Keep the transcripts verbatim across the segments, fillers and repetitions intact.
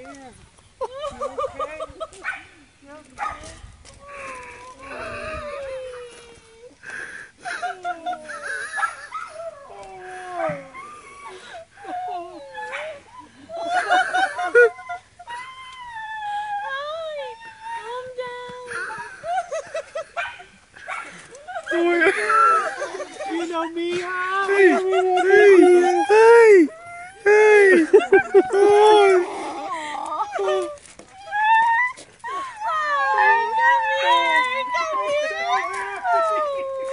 Yeah. Okay. You know me, huh? Hey, hey, hey, hey, oh. Oh.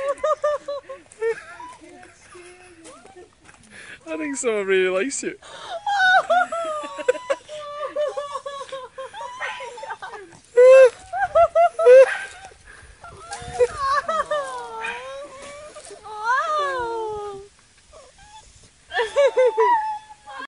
I think someone really likes you.